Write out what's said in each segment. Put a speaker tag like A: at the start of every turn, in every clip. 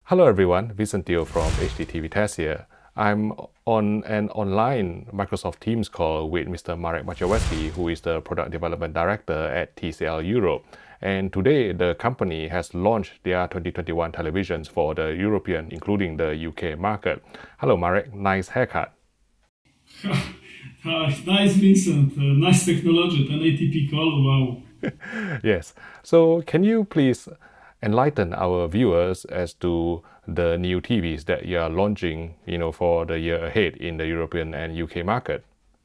A: Hello everyone, Vicentio from HDTV Test here. I'm on an online Microsoft Teams call with Mr. Marek Maciejewski, who is the Product Development Director at TCL Europe. And today the company has launched their 2021 televisions for the European, including the UK market. Hello Marek, nice haircut.
B: Nice Vincent, nice technology, an ATP call, wow.
A: Yes, so can you please enlighten our viewers as to the new TVs that you are launching, for the year ahead in the European and UK market?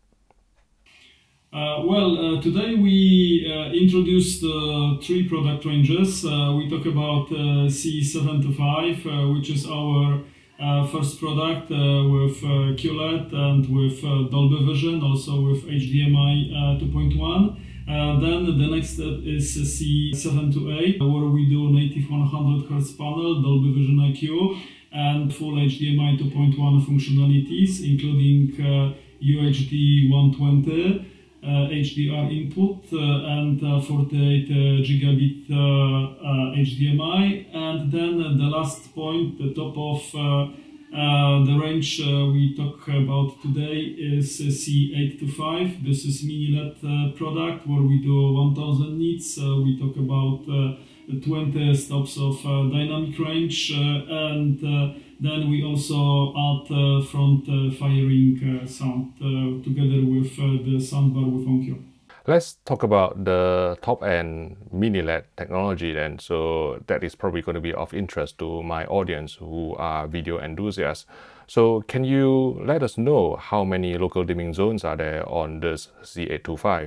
B: Today we introduced three product ranges. We talk about C825, which is our first product with QLED and with Dolby Vision, also with HDMI 2.1. Then the next step is C728, where we do native 100 Hz panel, Dolby Vision IQ, and full HDMI 2.1 functionalities, including UHD 120, HDR input, and 48 gigabit HDMI. And then the last point, the top of the range we talk about today is C825. This is MiniLED product where we do 1000 nits. We talk about 20 stops of dynamic range, and then we also add front firing sound together with the soundbar with Onkyo.
A: Let's talk about the top-end MiniLED technology then. So that is probably going to be of interest to my audience who are video enthusiasts. So can you let us know how many local dimming zones are there on this C825?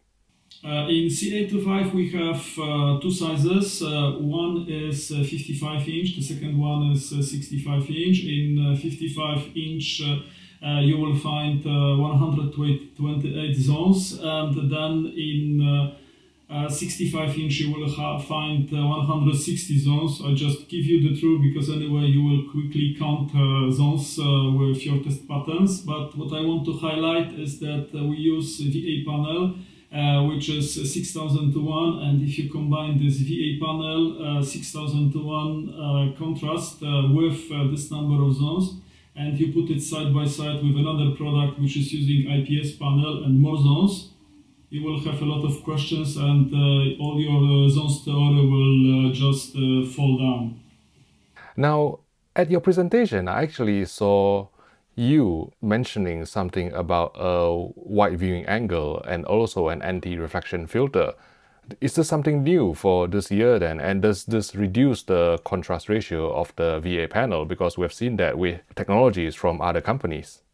B: In C825 we have two sizes. One is 55 inch, the second one is 65 inch. In 55 inch you will find 128 zones, and then in 65 inch you will find 160 zones. I just give you the truth because anyway you will quickly count zones with your test patterns. But what I want to highlight is that we use VA panel, which is 6000 to 1, and if you combine this VA panel 6000 to 1 contrast with this number of zones, and you put it side by side with another product which is using IPS panel and more zones, you will have a lot of questions, and all your zones theory will just fall down.
A: Now, at your presentation, I actually saw you mentioning something about a wide viewing angle and also an anti-reflection filter. Is this something new for this year then? And does this reduce the contrast ratio of the VA panel? Because we've seen that with technologies from other companies.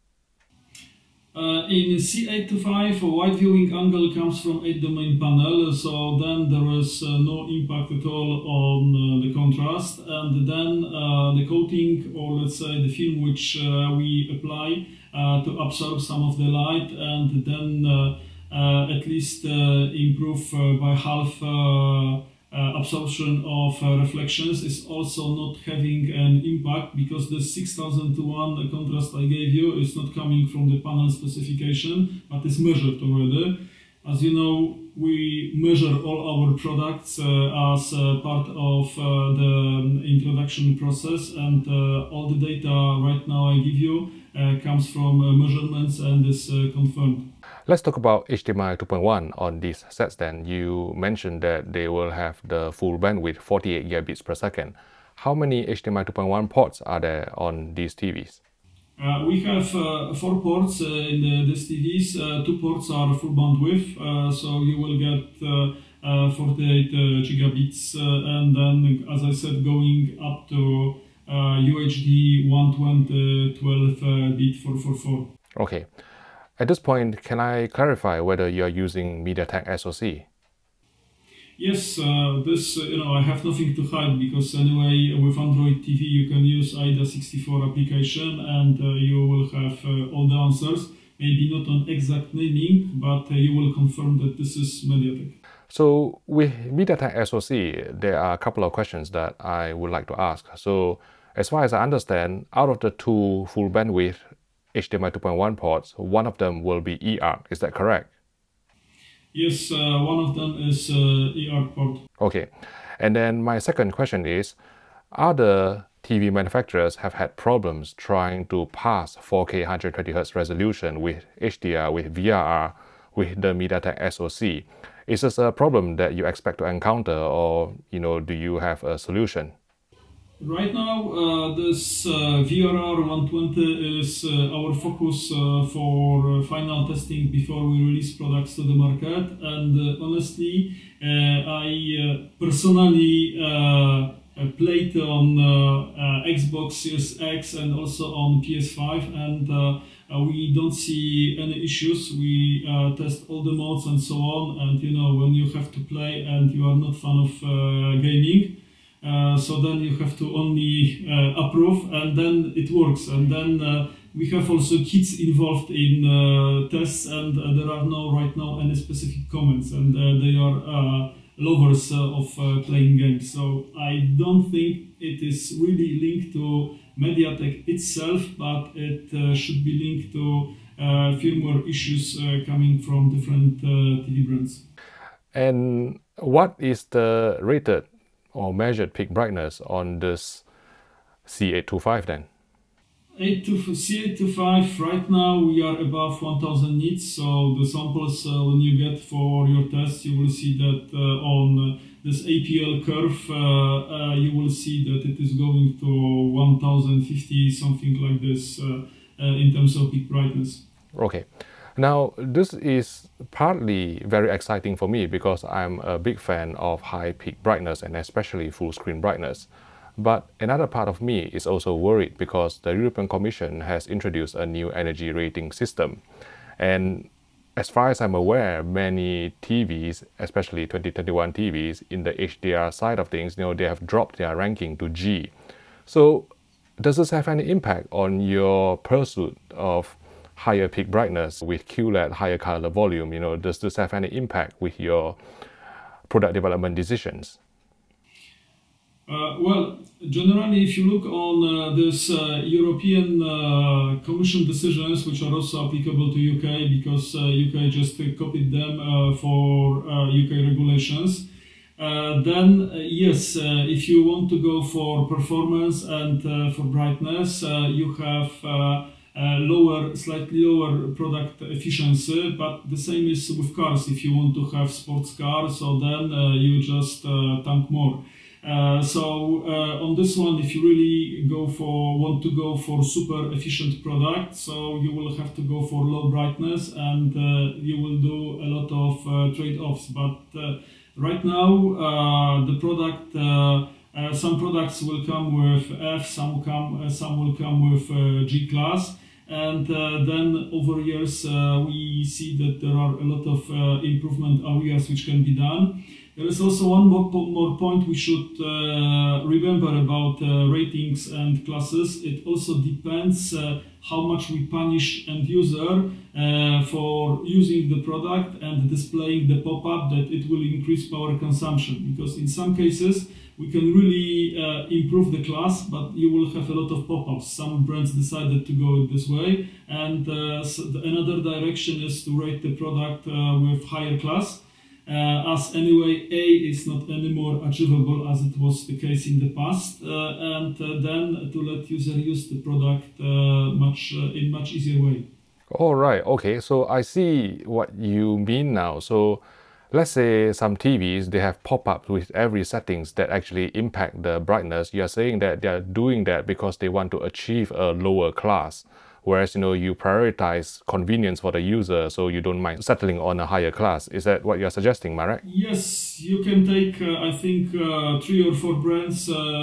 B: In C825, a wide viewing angle comes from 8-domain panel, so then there is no impact at all on the contrast. And then the coating, or let's say the film which we apply to absorb some of the light and then at least improve by half absorption of reflections, is also not having an impact, because the 6000 to 1 contrast I gave you is not coming from the panel specification, but is measured already. As you know, we measure all our products as part of the introduction process, and all the data right now I give you comes from measurements and is confirmed.
A: Let's talk about HDMI 2.1 on these sets then. You mentioned that they will have the full bandwidth 48 gigabits per second. How many HDMI 2.1 ports are there on these TVs?
B: We have 4 ports in these TVs. 2 ports are full bandwidth, so you will get 48 gigabits, and then, as I said, going up to UHD 120 12-bit 444. Okay.
A: At this point, can I clarify whether you are using MediaTek SoC?
B: Yes, this, I have nothing to hide, because anyway, with Android TV you can use AIDA64 application, and you will have all the answers. Maybe not on exact naming, but you will confirm that this is MediaTek.
A: So with MediaTek SoC, there are a couple of questions that I would like to ask. So as far as I understand, out of the 2 full bandwidth HDMI 2.1 ports, one of them will be eARC. Is that correct?
B: Yes, one of them is eARC port.
A: Okay. And then my second question is, are the TV manufacturers have had problems trying to pass 4K 120Hz resolution with HDR, with VRR, with the MediaTek SoC. Is this a problem that you expect to encounter, or do you have a solution?
B: Right now, this VRR 120 is our focus for final testing before we release products to the market. And honestly, I personally played on Xbox Series X and also on PS5, and we don't see any issues. We test all the modes and so on. And when you have to play and you are not fan of gaming, so then you have to only approve, and then it works. And then we have also kids involved in tests, and there are right now any specific comments, and they are lovers of playing games. So I don't think it is really linked to MediaTek itself, but it should be linked to firmware issues coming from different TV brands.
A: And what is the rated or measured peak brightness on this C825 then?
B: C825, right now we are above 1000 nits, so the samples when you get for your test, you will see that on this APL curve, you will see that it is going to 1050, something like this, in terms of peak brightness.
A: Okay. Now, this is partly very exciting for me because I'm a big fan of high peak brightness and especially full screen brightness. But another part of me is also worried because the European Commission has introduced a new energy rating system. And as far as I'm aware, many TVs, especially 2021 TVs, in the HDR side of things, they have dropped their ranking to G. So does this have any impact on your pursuit of higher peak brightness with QLED, higher color volume? Does this have any impact with your product development decisions?
B: Well, generally, if you look on this European Commission decisions, which are also applicable to UK, because UK just copied them for UK regulations, then yes, if you want to go for performance and for brightness, you have slightly lower product efficiency, but the same is with cars. If you want to have sports cars, so then you just tank more. So on this one, if you really want to go for super efficient product, so you will have to go for low brightness, and you will do a lot of trade-offs. But right now, the product, some products will come with F, some will come with G class. And then over years, we see that there are a lot of improvement areas which can be done. There is also one more point we should remember about ratings and classes. It also depends how much we punish end user for using the product and displaying the pop-up that it will increase power consumption. Because in some cases, we can really improve the class, but you will have a lot of pop-ups. Some brands decided to go this way, and so another direction is to rate the product with higher class, as anyway A is not anymore achievable as it was the case in the past, and then to let user use the product in much easier way.
A: All right, okay, so I see what you mean now. So let's say some TVs, they have pop-ups with every settings that actually impact the brightness. You are saying that they are doing that because they want to achieve a lower class. Whereas, you prioritize convenience for the user, so you don't mind settling on a higher class. Is that what you're suggesting, am I right?
B: Yes, you can take, I think, 3 or 4 brands,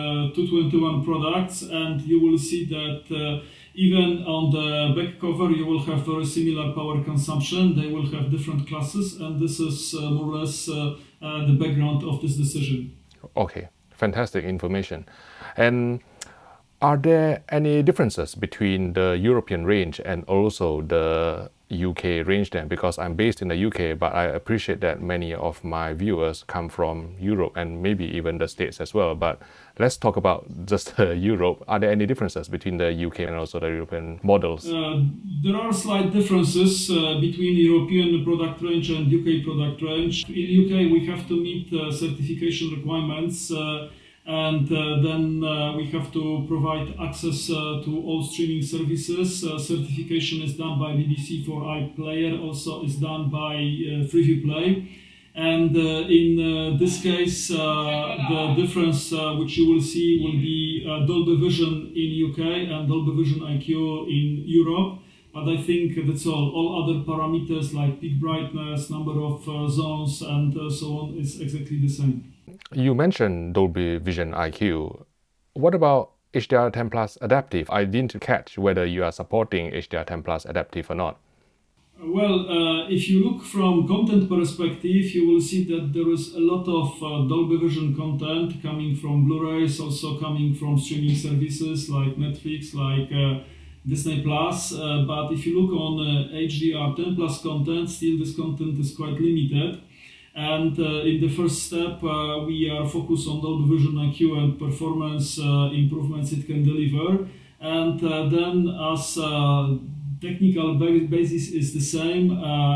B: 221 products, and you will see that even on the back cover, you will have very similar power consumption. They will have different classes, and this is more or less the background of this decision.
A: Okay, fantastic information. And are there any differences between the European range and also the UK range then? Because I'm based in the UK, but I appreciate that many of my viewers come from Europe and maybe even the States as well. But let's talk about just Europe. Are there any differences between the UK and also the European models?
B: There are slight differences between European product range and UK product range. In UK, we have to meet certification requirements And then we have to provide access to all streaming services. Certification is done by BBC for iPlayer, also is done by Freeview Play. And in this case, the difference which you will see will be Dolby Vision in UK and Dolby Vision IQ in Europe. But I think that's all. All other parameters like peak brightness, number of zones, and so on is exactly the same.
A: You mentioned Dolby Vision IQ. What about HDR10 Plus Adaptive? I didn't catch whether you are supporting HDR10 Plus Adaptive or not.
B: Well, if you look from content perspective, you will see that there is a lot of Dolby Vision content coming from Blu-rays, also coming from streaming services like Netflix, like Disney Plus. But if you look on HDR10 Plus content, still this content is quite limited. And in the first step, we are focused on Dolby Vision IQ and performance improvements it can deliver. And then as technical basis is the same,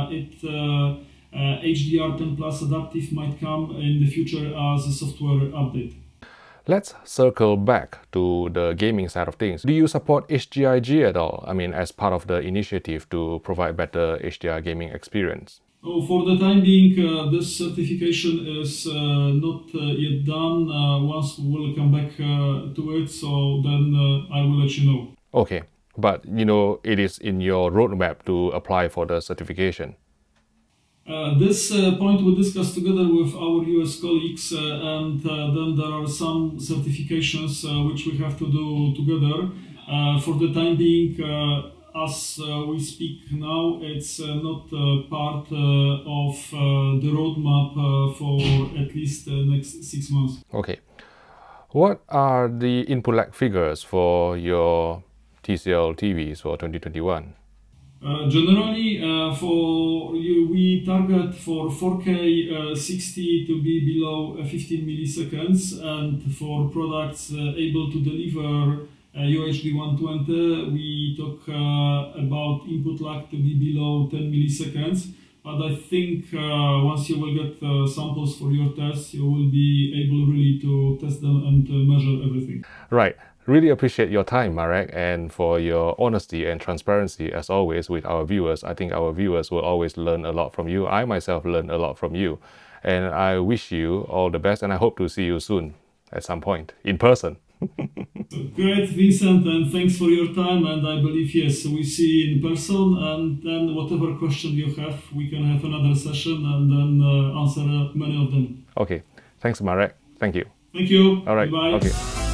B: HDR10 Plus Adaptive might come in the future as a software update.
A: Let's circle back to the gaming side of things. Do you support HGIG at all? I mean, as part of the initiative to provide better HDR gaming experience?
B: Oh, for the time being, this certification is not yet done. Once we'll come back to it, so then I will let you know.
A: Okay, but you know, it is in your roadmap to apply for the certification.
B: This point we discussed together with our US colleagues, and then there are some certifications which we have to do together. For the time being, as we speak now, it's not part of the roadmap for at least the next 6 months.
A: Okay. What are the input lag figures for your TCL TVs for 2021?
B: Generally, we target for 4K 60 to be below 15 milliseconds, and for products able to deliver UHD 120, we talk about input lag to be below 10 milliseconds. But I think once you will get samples for your tests, you will be able really to test them and measure everything.
A: Right. Really appreciate your time, Marek, and for your honesty and transparency as always with our viewers. I think our viewers will always learn a lot from you. I myself learned a lot from you. And I wish you all the best, and I hope to see you soon at some point in person.
B: Great, Vincent, and thanks for your time. And I believe, yes, we see you in person, and then whatever question you have, we can have another session and then answer many of them.
A: Okay. Thanks, Marek. Thank you.
B: Thank you.
A: All right.
B: Bye.
A: Okay.